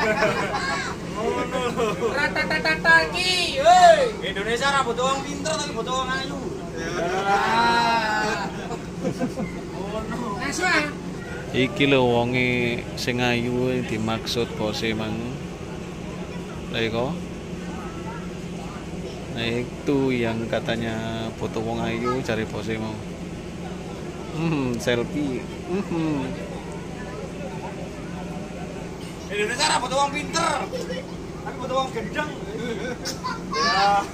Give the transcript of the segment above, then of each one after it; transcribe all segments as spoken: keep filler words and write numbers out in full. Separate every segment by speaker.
Speaker 1: Rata-tata ki, woi. Indonesia ra butuh wong pinter tapi butuh wong ayu. Ngono.
Speaker 2: Iki lho wonge sing ayu dimaksud bose mang. Lah iko. Nah itu yang katanya foto wong ayu cari pose mau. Hmm, selfie. Hmm.
Speaker 1: Indonesia ra butuh wong pinter. Tapi butuh wong gendeng. Ya.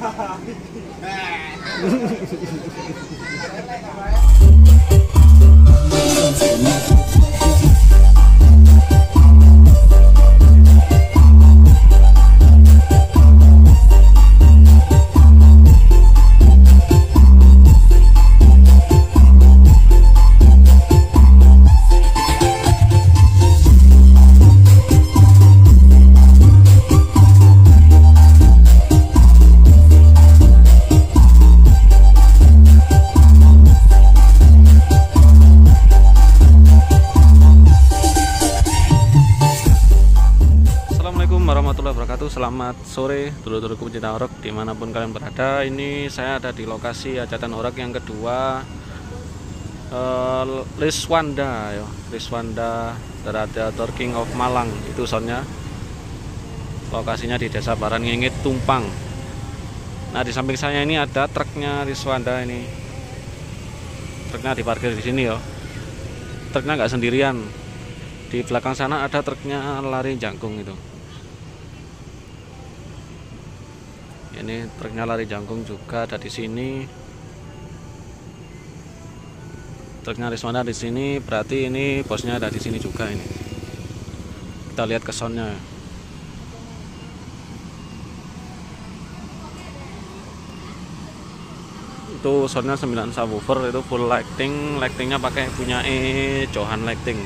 Speaker 2: Selamat sore dulur-dulurku pecinta horor dimanapun kalian berada. Ini saya ada di lokasi hajatan horor yang kedua, uh, Liswanda ya. Liswanda Theater King of Malang. Itu soundnya. Lokasinya di Desa Barangingit, Tumpang. Nah di samping saya ini ada truknya Liswanda ini. Truknya diparkir di sini ya. Truknya nggak sendirian. Di belakang sana ada truknya Lari Jangkung itu. Ini truknya Lari Jangkung juga ada di sini. Truknya Liswanda di sini, berarti ini bosnya ada di sini juga ini. Kita lihat ke soundnya. Itu soundnya sembilan subwoofer, itu full lighting, lightingnya pakai punya E Johan Lighting.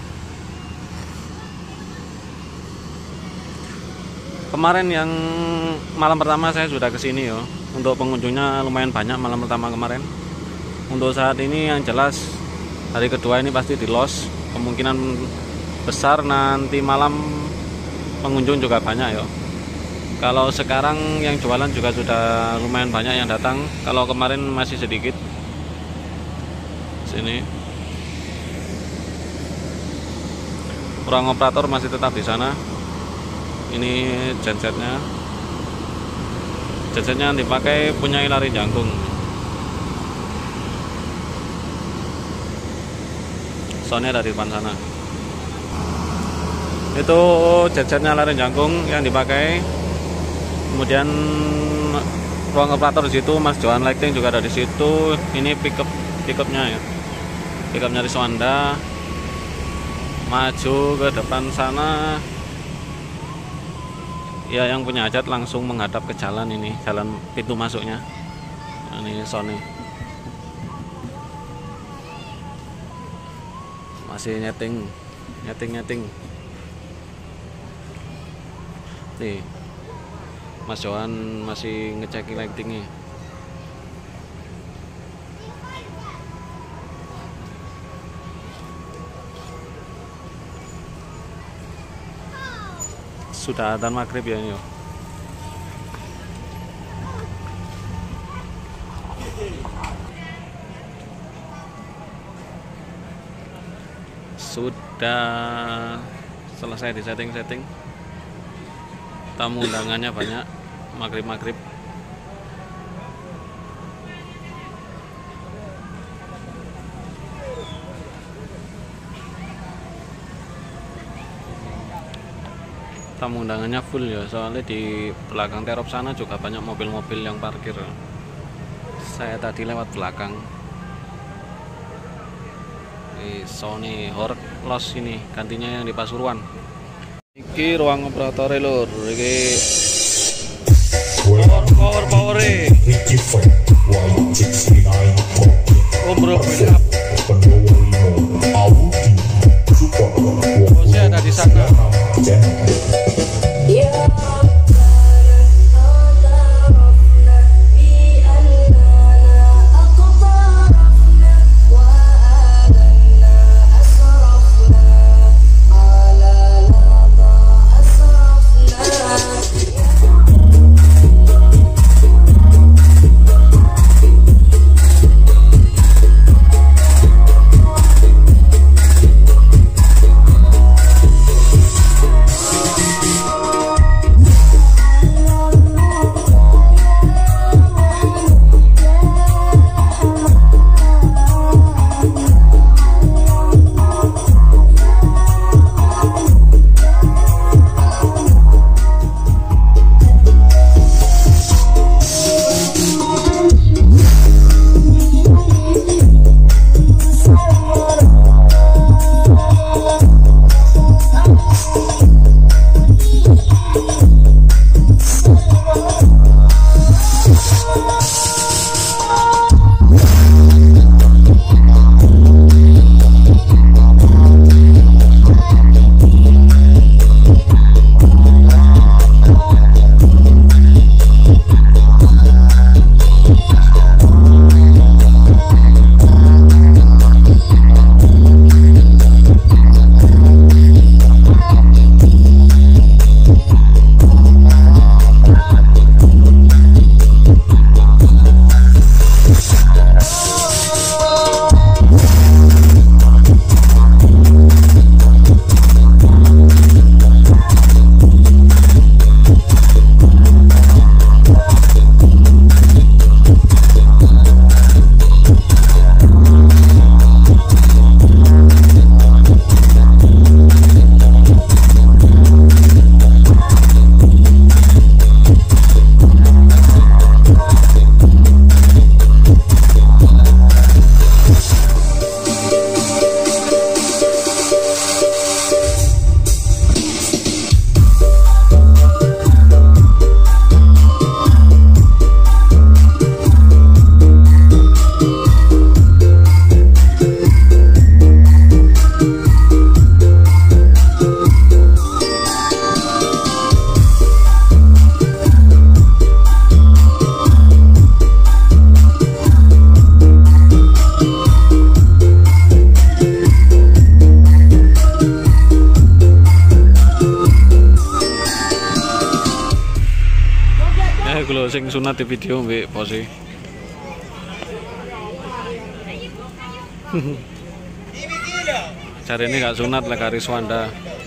Speaker 2: Kemarin yang malam pertama saya sudah kesini ya. Untuk pengunjungnya lumayan banyak malam pertama kemarin. Untuk saat ini yang jelas hari kedua ini pasti di los. Kemungkinan besar nanti malam pengunjung juga banyak ya. Kalau sekarang yang jualan juga sudah lumayan banyak yang datang. Kalau kemarin masih sedikit. Sini. Ruang operator masih tetap di sana. Ini gensetnya, gensetnya yang dipakai punya Lari Jangkung. Soundnya dari depan sana. Itu gensetnya Lari Jangkung yang dipakai. Kemudian ruang operator di situ, Mas Johan Lighting juga ada di situ. Ini pickup pickupnya ya, pickupnya Liswanda. Maju ke depan sana. Ya yang punya hajat langsung menghadap ke jalan ini, jalan pintu masuknya. Nah, ini Sony masih nyeting, nyeting, nyeting. Nih, Mas Johan masih ngecekin lightingnya. Sudah adzan maghrib ya ini. Sudah selesai di setting-setting. Tamu undangannya banyak. Maghrib-maghrib. Tamu undangannya full ya, soalnya di belakang terop sana juga banyak mobil-mobil yang parkir. Saya tadi lewat belakang. Di Sony Horror Los ini, gantinya yang di Pasuruan. Iki ruang operator lur, iki power power power Umbro build up. Bosnya ada di sana.
Speaker 3: Asrafna ala lada asrafna
Speaker 2: Lho sing sunat di video mbek pose. Cari ini gak sunat lah Kak Riswanda.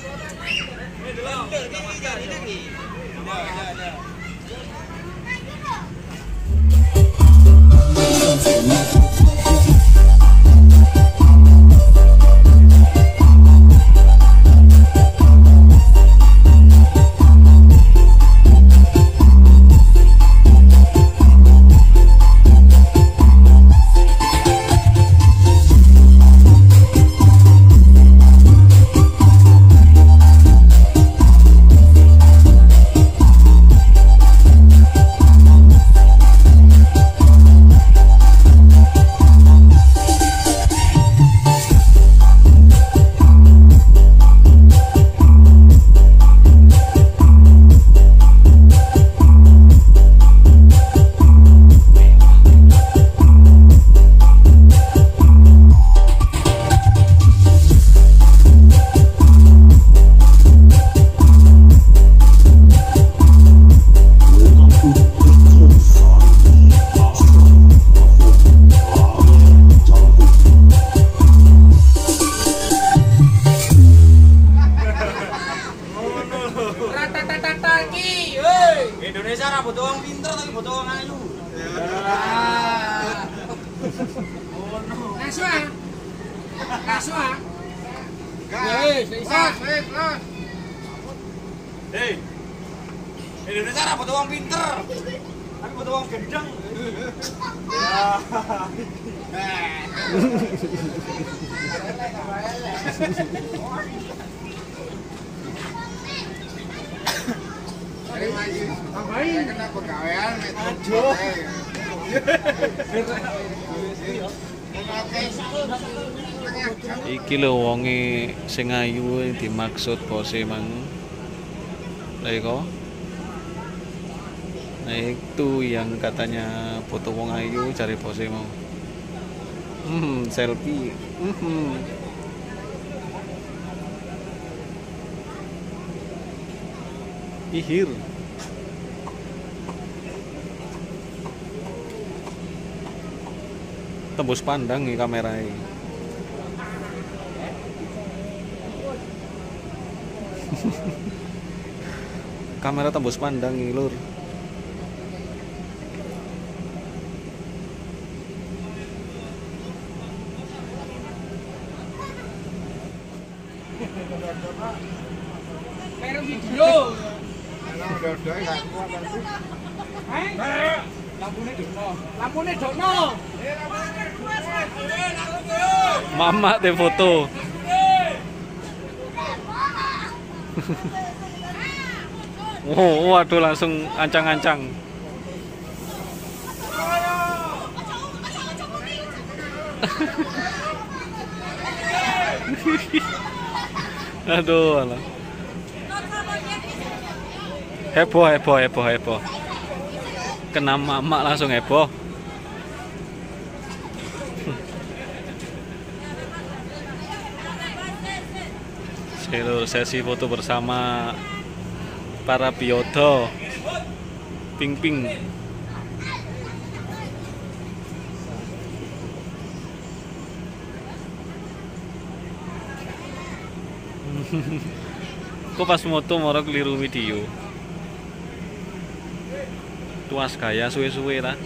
Speaker 1: Indonesia ra butuh wong pinter tapi butuh wong ayu. Oh no. Langsung ah. Langsung ah. Wes, bisa. Wes, los. Hei. Indonesia ra butuh wong pinter. Tapi butuh wong gendeng. Ya. Kena pegawaian aduh.
Speaker 2: Iki lho wonge sing ayu dimaksud pose mang. Lah iko. Nah itu yang katanya foto wong ayu cari pose mau. Hmm, selfie. Hmm. Ihir. Tembus pandang nih kamera ini. Kamera tembus pandang nih lur.
Speaker 1: Kayak video. Lampune dono. Lampune dono.
Speaker 2: Mama te foto. Oh, waduh langsung ancang-ancang. Aduh, alah. Heboh, heboh, heboh, heboh. Kena mama langsung heboh. Seluruh sesi foto bersama para biodo. Ping ping. Kok pas moto moro keliru video. Tuas gaya suwe-suwe lah.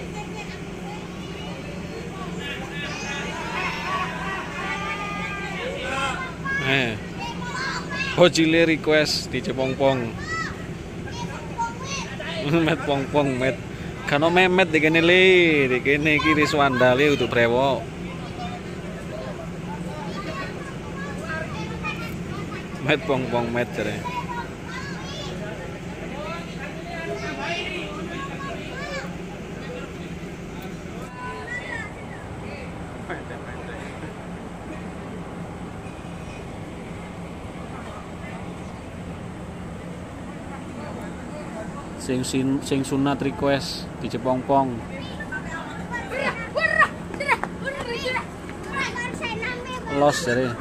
Speaker 2: Eh. Hojile request di Cepongpong. Met pongpong met. Kano memet di kene le, di kene iki Riswanda le untuk brewok. Met pongpong met jare. Sing sin, sing sunat request di Cepongpong. Los jare.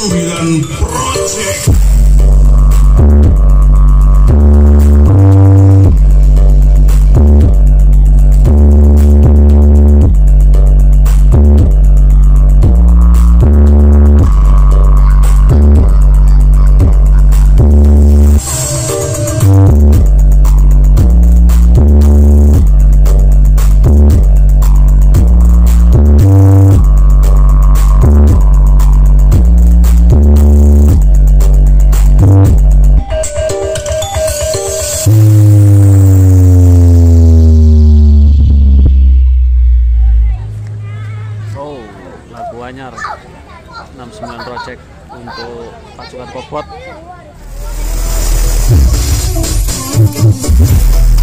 Speaker 3: sembilan Project.
Speaker 2: Lagu anyar enam puluh sembilan Project untuk pasukan Kokbot.